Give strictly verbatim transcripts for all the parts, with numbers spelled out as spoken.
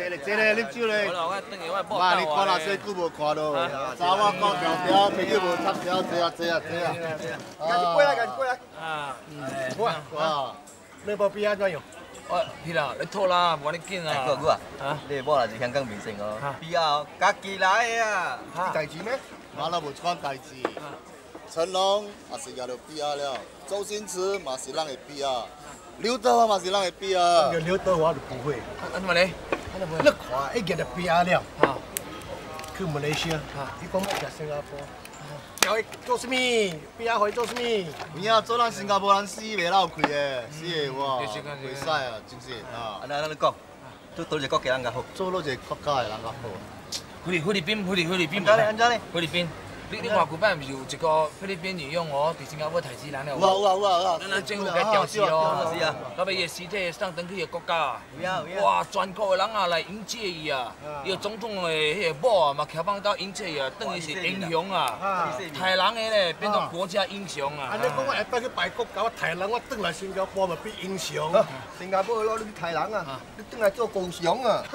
坐咧，坐咧，啉酒咧。 好啦，我等下我报妈，你看哪些久无看咯？查我讲条条，朋友无插条，坐啊坐啊坐啊。赶紧过来，赶紧过来。啊，哇哇，你部笔啊怎样？ 我是啦，你拖啦，无你紧啊。 哥哥啊，啊，你某也是香港明星哦，笔啊，家己来的啊。 有代志咩？我那无款代志。成龙也是拿到笔啊了，周星驰嘛是人会笔啊，刘德华嘛是人会笔啊。那个刘德华就不会。 啊，怎么嘞？ 你看，一个就笔啊了。啊。去马来西亚，伊讲要去新加坡。要做什么？笔啊会做什么？有影做咱新加坡人死袂闹开的，死的哇，袂使啊，真是啊。 安尼安尼讲，做多一个国家人较好， 做多一个国家的人较好。 菲律菲律宾，菲律菲律宾。 安怎嘞？安怎嘞？ 菲律宾。你你外古版有一个菲律宾女佣哦，伫新加坡杀死人了。 有啊有啊有啊有啊！ 咱咱政府该调查哦。 是啊。 到尾伊个尸体送登去个国家。 有啊有啊。 哇，全国的人啊来迎接伊啊！伊个总统的迄个某啊嘛徛放到迎接伊啊，等于是英雄啊！台人的咧变成国家英雄啊！ 安尼讲我下摆去拜国家，我台人我转来新加坡嘛变英雄。新加坡佬你台人啊，你转来做英雄啊！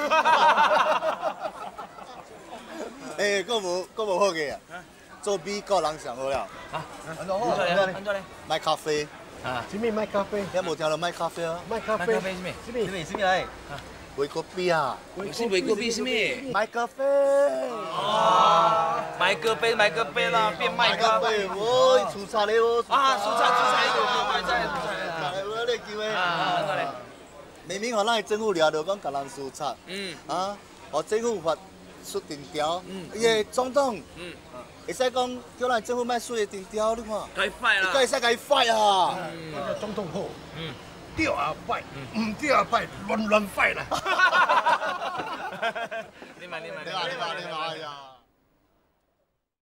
诶，佫无佫无好个啊！做美国人上好了。啊，安怎好？ 安怎咧？ 卖咖啡。啊，什么卖咖啡？你无听到卖咖啡啊？卖咖啡。 卖咖啡什么？ 什么什么什么来？ 卖咖啡啊。 是卖咖啡什么？ 卖咖啡。 哦。卖咖啡卖咖啡啦，变卖咖啡。 我出差咧我。 啊，出差出差，卖菜出差。 我咧机会。 啊，安怎咧？ 明明互咱政府掠着讲甲人输出。嗯。啊，互政府发出定条。嗯。伊个总统。嗯。会使讲叫咱政府卖水个定条，你看。 该快啦。 该使该快啊！ 嗯，总统好。嗯。对也快，唔对也快，乱乱快啦。 你买你买你买你买你买呀！